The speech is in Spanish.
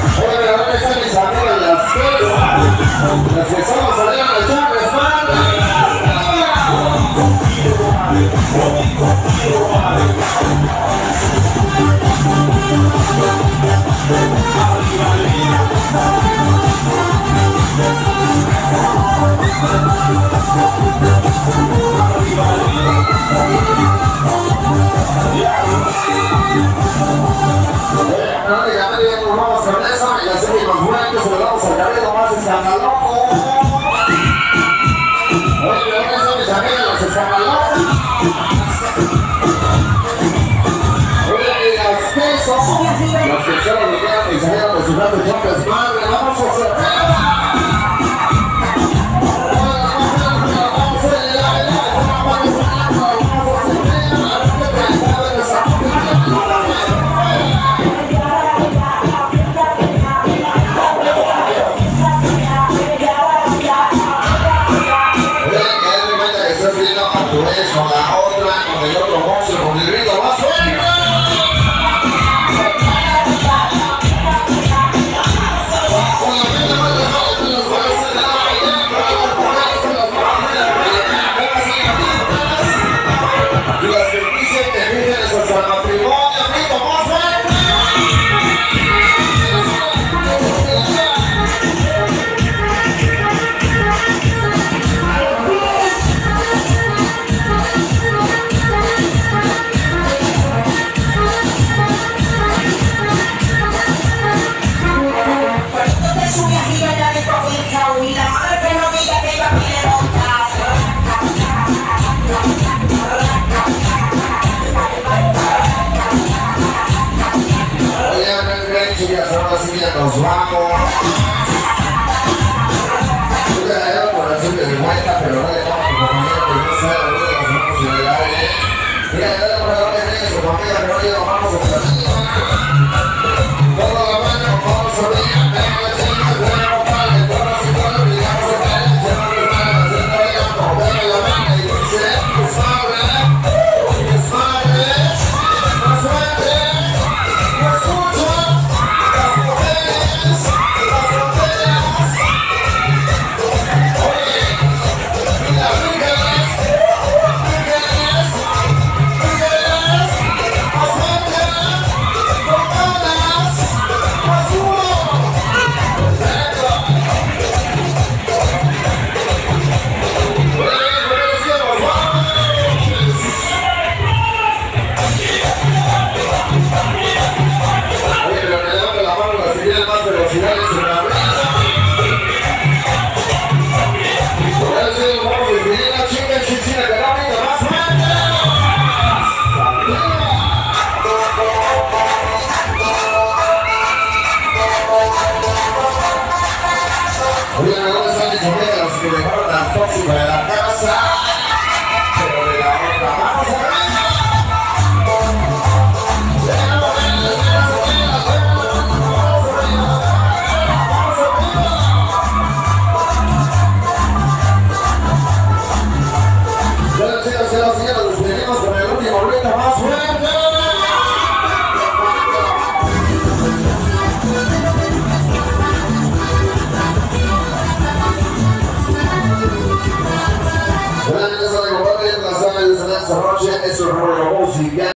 Oye, ¿dónde están mis amigas las tres? Las que solo salieron a echar desmadre. Prácticamente nos vamos con eso y las últimas vueltas se lo vamos a cargar lo más escandaloso. Oye, ¿dónde están mis amigas las escandalosas? Oye, y las que son las que solo me quedan y salieron de su rato de choques. Madre, vamos a hacer. Con la otra, con el otro monstruo, con el grito más fuerte. Con la mente más lejana de los jueces de la mañana, con las y las que dicen que vírgenes hasta el matrimonio, grito más fuerte. Ahora sí ya nos vamos. Yo te la por el de vuelta, pero no le damos a tu compañero que no sabe lo que pasamos en el aire. Mira, ya le por favor que tiene su familia, pero hoy nos vamos a todo la mano, vamos a ver, venga la chica, venga compadre, todas y todas, brillamos en el aire, llevamos las manos, haciendo el campo, venga la mano y dice, pues madre, más suerte, no escucha. Que dejaron las tóxicas de la casa, pero de la otra vamos a ver. Nos despedimos con el último reto más fuerte. Buenas noches, amigos. Buenas noches, esta noche es un rollo musical.